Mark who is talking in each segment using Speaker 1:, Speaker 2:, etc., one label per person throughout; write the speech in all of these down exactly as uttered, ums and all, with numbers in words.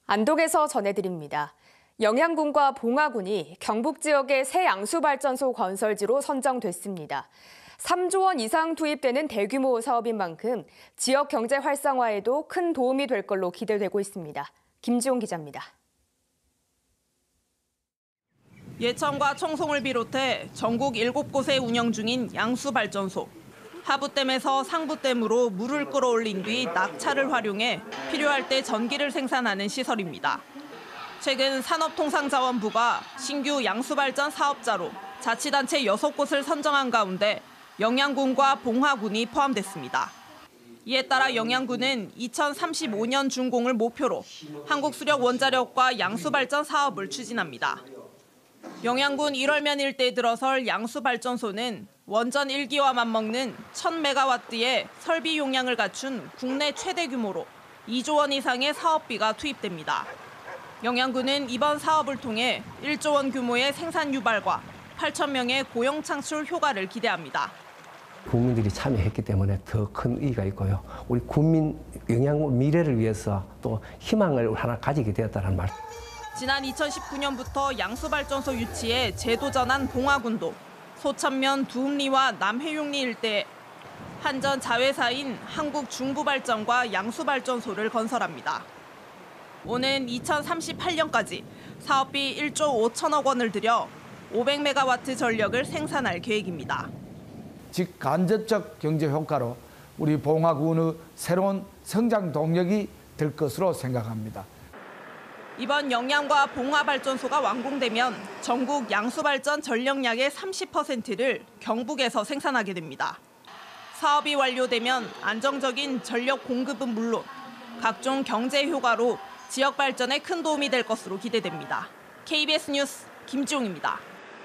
Speaker 1: 안동에서 전해드립니다. 영양군과 봉화군이 경북 지역의 새 양수발전소 건설지로 선정됐습니다. 삼조 원 이상 투입되는 대규모 사업인 만큼 지역 경제 활성화에도 큰 도움이 될 걸로 기대되고 있습니다. 김지용 기자입니다.
Speaker 2: 예천과 청송을 비롯해 전국 일곱 곳에 운영 중인 양수발전소. 하부댐에서 상부댐으로 물을 끌어올린 뒤 낙차를 활용해 필요할 때 전기를 생산하는 시설입니다. 최근 산업통상자원부가 신규 양수발전 사업자로 자치단체 여섯 곳을 선정한 가운데 영양군과 봉화군이 포함됐습니다. 이에 따라 영양군은 이천삼십오 년 준공을 목표로 한국수력원자력과 양수발전 사업을 추진합니다. 영양군 일월면 일대에 들어설 양수발전소는 원전 일 기와 맞먹는 천 메가와트의 설비 용량을 갖춘 국내 최대 규모로 이조 원 이상의 사업비가 투입됩니다. 영양군은 이번 사업을 통해 일조 원 규모의 생산 유발과 팔천 명의 고용 창출 효과를 기대합니다.
Speaker 3: 국민들이 참여했기 때문에 더 큰 의의가 있고요. 우리 국민 영양군 미래를 위해서 또 희망을 하나 가지게 되었다는 말.
Speaker 2: 지난 이천십구 년부터 양수발전소 유치에 재도전한 봉화군도 소천면 두읍리와 남회육리 일대에 한전 자회사인 한국중부발전과 양수발전소를 건설합니다. 오는 이천삼십팔 년까지 사업비 일조 오천억 원을 들여 오백 메가와트 전력을 생산할 계획입니다.
Speaker 4: 즉 간접적 경제 효과로 우리 봉화군의 새로운 성장 동력이 될 것으로 생각합니다.
Speaker 2: 이번 영양과 봉화발전소가 완공되면 전국 양수발전 전력량의 삼십 퍼센트를 경북에서 생산하게 됩니다. 사업이 완료되면 안정적인 전력 공급은 물론 각종 경제 효과로 지역 발전에 큰 도움이 될 것으로 기대됩니다. 케이비에스 뉴스 김지용입니다.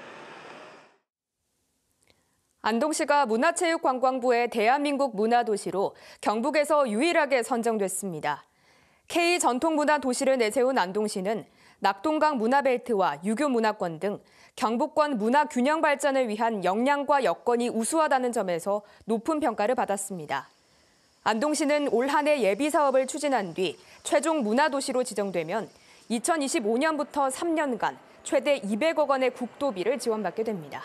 Speaker 1: 안동시가 문화체육관광부의 대한민국 문화도시로 경북에서 유일하게 선정됐습니다. K 전통문화도시를 내세운 안동시는 낙동강 문화벨트와 유교 문화권 등 경북권 문화 균형 발전을 위한 역량과 여건이 우수하다는 점에서 높은 평가를 받았습니다. 안동시는 올 한 해 예비 사업을 추진한 뒤 최종 문화도시로 지정되면 이천이십오 년부터 삼 년간 최대 이백억 원의 국도비를 지원받게 됩니다.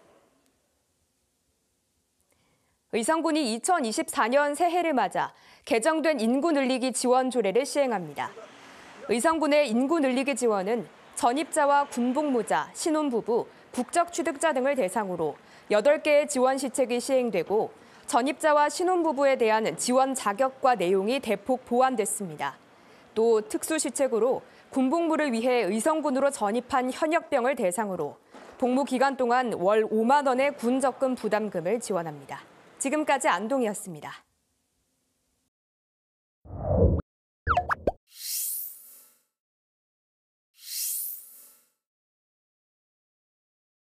Speaker 1: 의성군이 이천이십사 년 새해를 맞아 개정된 인구 늘리기 지원 조례를 시행합니다. 의성군의 인구 늘리기 지원은 전입자와 군복무자, 신혼부부, 국적취득자 등을 대상으로 여덟 개의 지원 시책이 시행되고 전입자와 신혼부부에 대한 지원 자격과 내용이 대폭 보완됐습니다. 또 특수시책으로 군복무를 위해 의성군으로 전입한 현역병을 대상으로 복무 기간 동안 월 오만 원의 군 적금 부담금을 지원합니다. 지금까지 안동이었습니다.